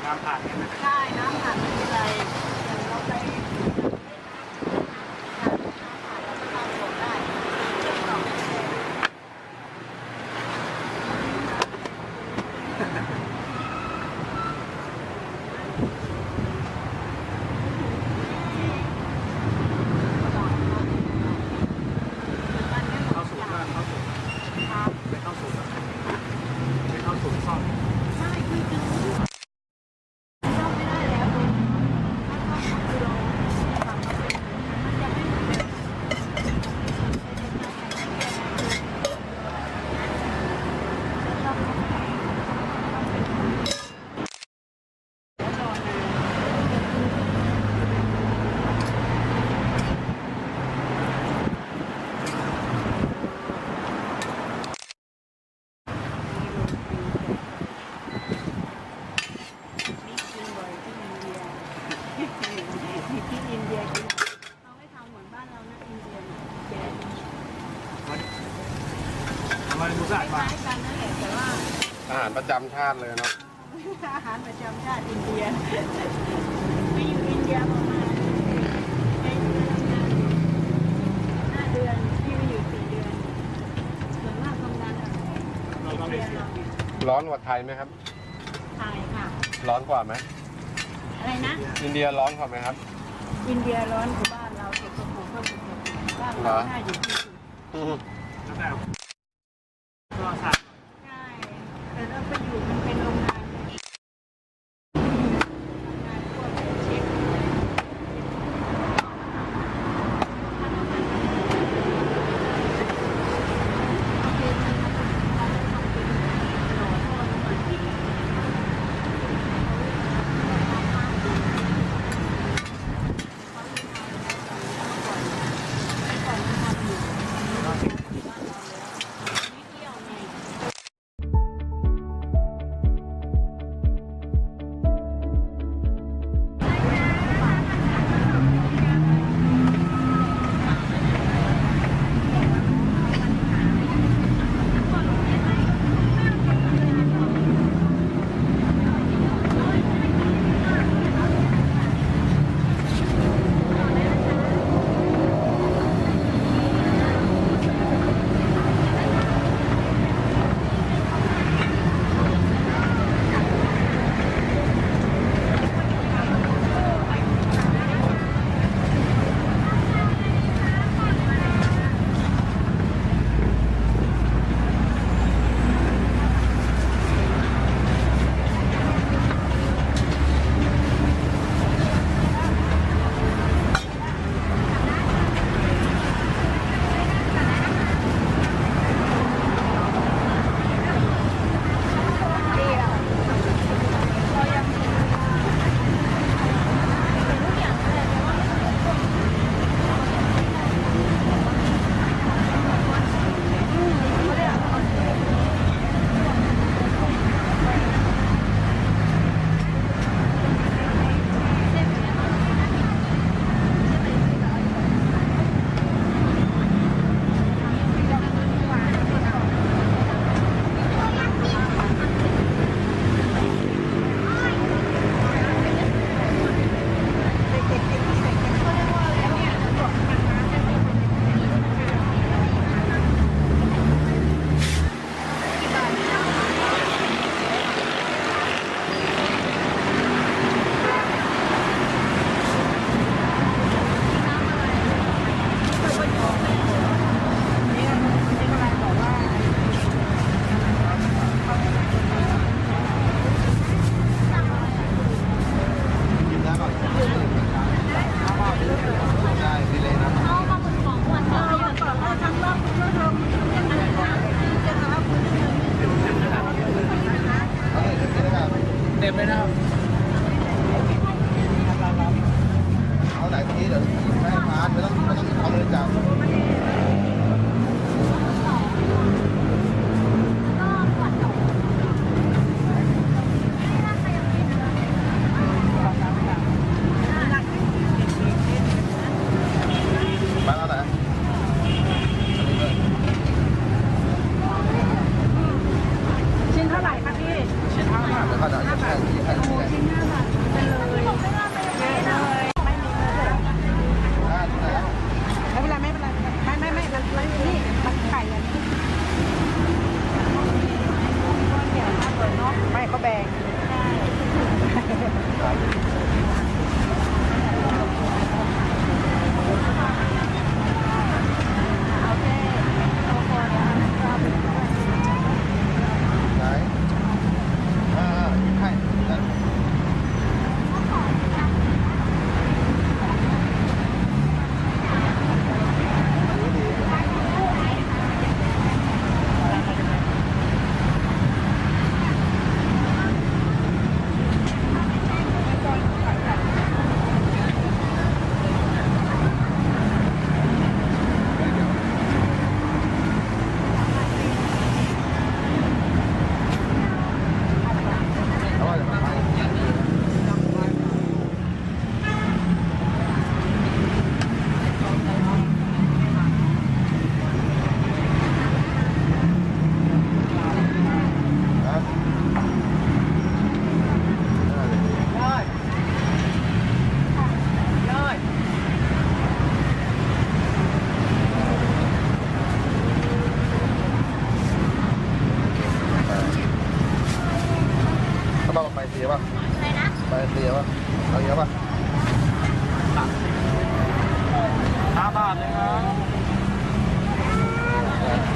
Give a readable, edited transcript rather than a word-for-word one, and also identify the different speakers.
Speaker 1: น้ำผ่านกันนะ
Speaker 2: ใช่น้ำผ่านไม่เป็นไรเราไป
Speaker 3: อาหารประจำชาติเลยเนาะ
Speaker 2: อาหารประจำชาติอินเดียไปอยู่อินเดียประมาณ5 เดือนพี่ไปอยู่4 เดือนส่วนมากทำงานอินเดียเรา
Speaker 3: ร้อนกว่าไทยไหมครับ
Speaker 2: ไทยค่ะ
Speaker 3: ร้อนกว่าไหม
Speaker 2: อะไรนะ
Speaker 3: อินเดียร้อนกว่าไหมครับ
Speaker 2: อินเดียร้อนกว่าบ้านเราเก็บกระปุกก็สุดบ้านเราน่าอยู่ที่สุด
Speaker 1: ก็สั่ง
Speaker 2: ใช่แต่เราไปอยู่มันเป็นโรงงานพวกเช็ค
Speaker 3: เ
Speaker 1: แล้วก็จะเอาแค่ที่ให้
Speaker 2: โอ้ชิ้น5 บาทไปเลยเยอะเลยไม่มีเลย
Speaker 1: ที่ไหน
Speaker 2: ไม่เป็นไรไม่มันนี่มันไข่อันนี้ก้อนเดียวถ้าเปิดเนาะไม่เขาแบ่งโอเคโอเคนะครับ
Speaker 1: ไหนที่ให้นั่น เขาบอกไปเสียป่ะไปเสียป่ะเอาเยอะป่ะ
Speaker 3: 5 บาทเลยครับ